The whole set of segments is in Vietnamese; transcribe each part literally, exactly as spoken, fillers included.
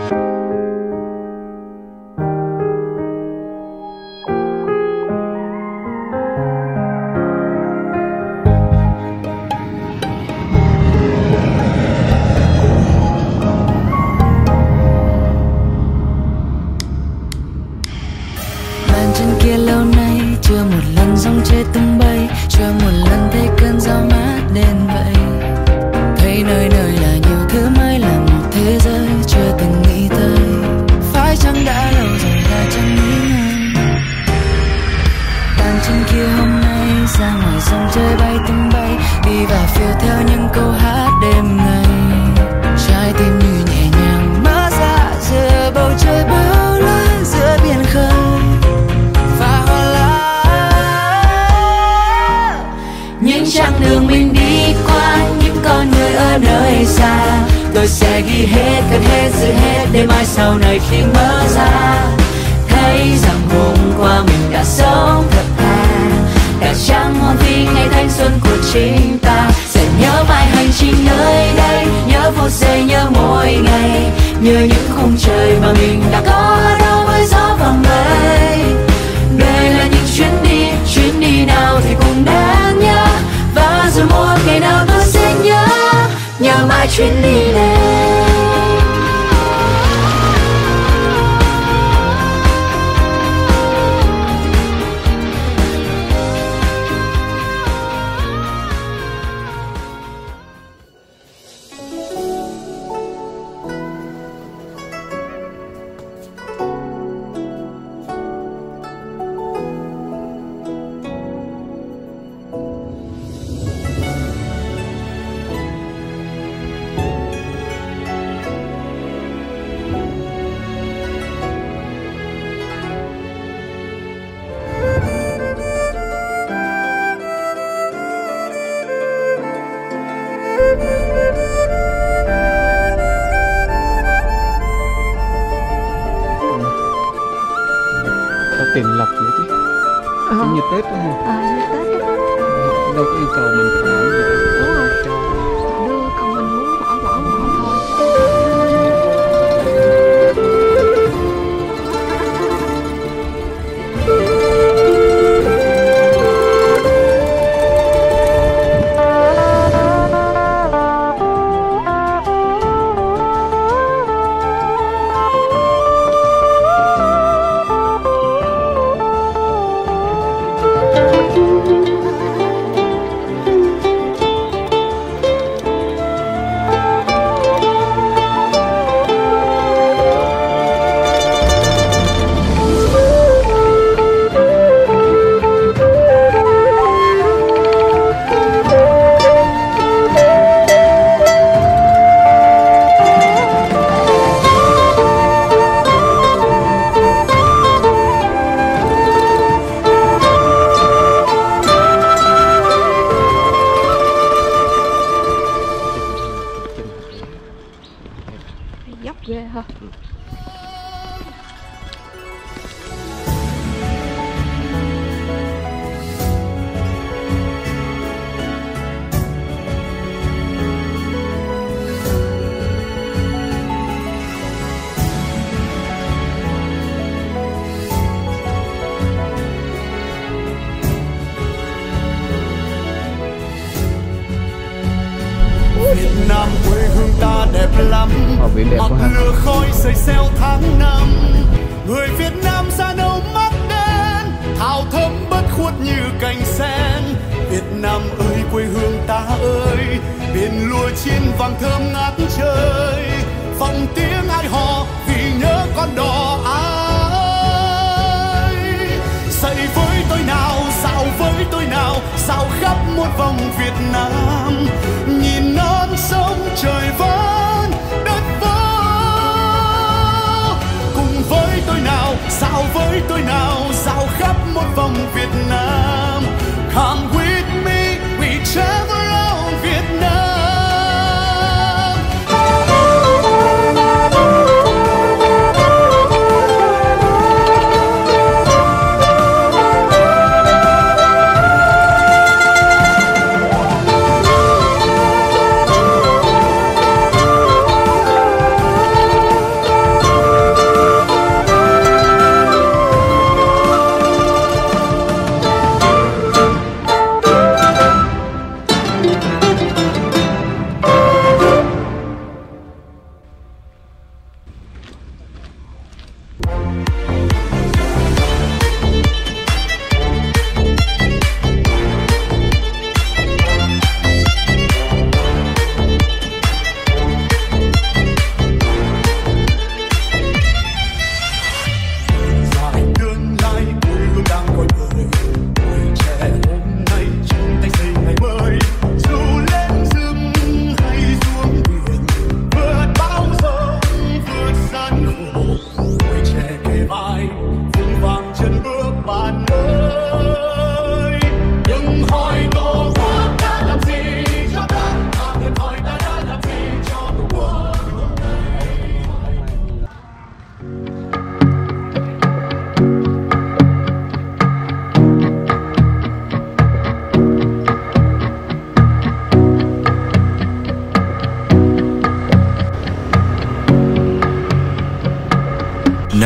Tiền lọc nữa chứ. Ờ. Như Tết đó ha. Ờ, như Tết đó. Đâu có yêu cầu mình phải làm gì. Đúng rồi. Đưa còn mình muốn bỏ bỏ bỏ thôi. Dốc ghê ha. Việt Nam quê hương ta đẹp lắm, mặc lửa khói xây xeo tháng năm. Người Việt Nam da nâu mắt đen, thảo thơm bất khuất như cành sen. Việt Nam ơi quê hương ta ơi, biển lúa chín vàng thơm ngát trời. Vọng tiếng ai hò vì nhớ con đò ái. Dậy với tôi nào, dạo với tôi nào, dạo khắp muôn vòng Việt Nam. Nhìn non sông trời vẫn đất vỡ. Cùng với tôi nào, dạo với tôi nào, dạo khắp muôn vòng Việt Nam. Come with me, we travel around Việt Nam.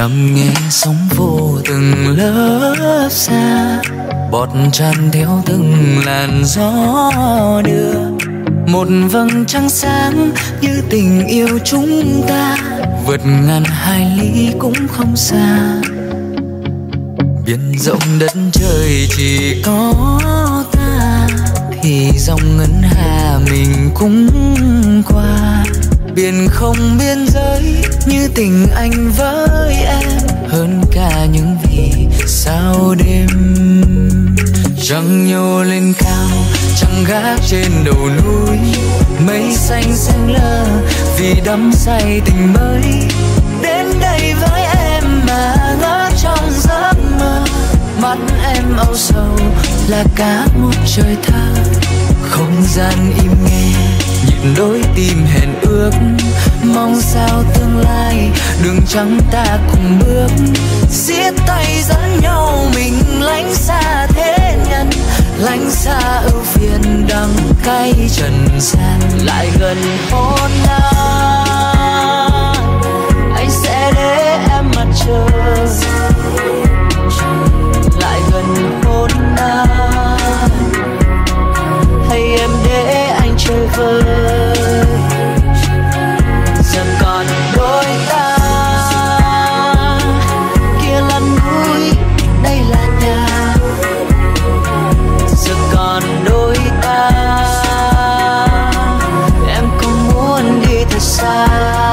nằm nghe sóng vô từng lớp xa, bọt tràn theo từng làn gió đưa. Một vầng trăng sáng như tình yêu chúng ta, vượt ngàn hải lý cũng không xa. Biển rộng đất trời chỉ có ta, thì dòng ngân hà mình cũng qua. Biển không biên giới như tình anh với em, hơn cả những vì sao đêm. Trăng nhô lên cao, trăng gác trên đầu núi, mây xanh xanh lơ vì đắm say tình mới. Đến đây với em mà ngỡ trong giấc mơ, mắt em âu sầu là cả một trời thơ. Không gian im nghe, nhịp đôi tim hẹn ước, mong sao tương lai đường trắng ta cùng bước. Siết tay dẫn nhau mình lánh xa thế nhân, lánh xa ưu phiền đắng cay trần gian. Lại gần hôn anh, anh sẽ để em mặt trời. Lại gần hôn anh, hay em để anh chơi vơi. Giờ còn đôi ta, kia là núi, đây là nhà. Giờ còn đôi ta, em không muốn đi thật xa.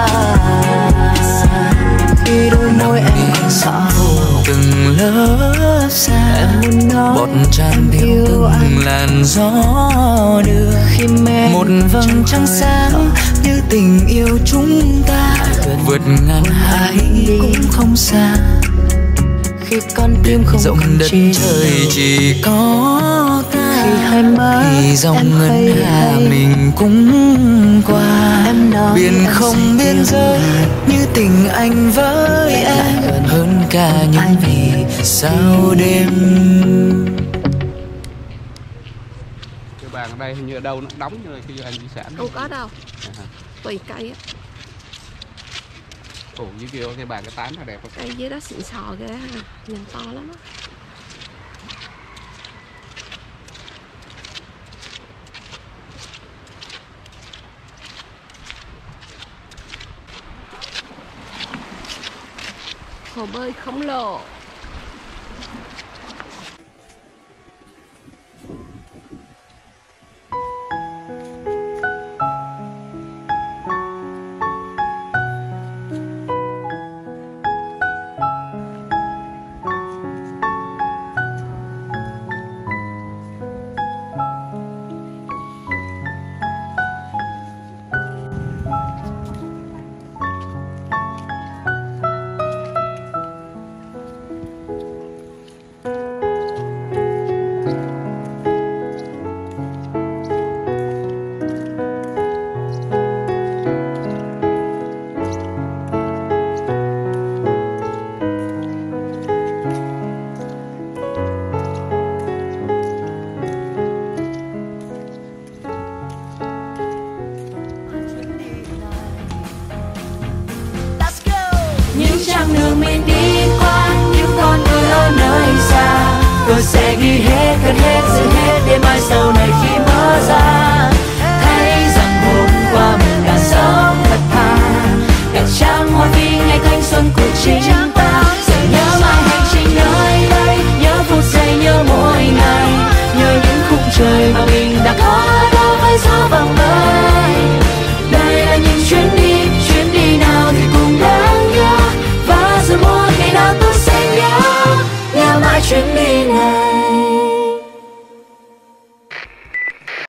Khi đôi môi em còn sợ từng lớp xa, em muốn nói bọt tràn theo từng làn gió đưa. Một vầng trăng sáng như tình yêu chúng ta, vượt ngàn hải cũng không xa. Khi con tim không rộng đất trời chỉ có ta, khi hai má thì dòng ngân hà mình cũng qua. Biển không biên giới như tình anh với em, hơn cả những vì sao đêm. Cái bàn ở đây hình như ở đâu nó đóng như là cái hành di sản. Không có đâu, tùy cây á. Ủa dưới kia cái bàn cái tán nó đẹp không? Cây dưới đó xịn sò ghê ha, nhìn to lắm á. Hồ bơi khổng lồ. Đường mình đi qua những con đường ở nơi xa, tôi sẽ ghi hết, cất hết, giữ hết để mai sau này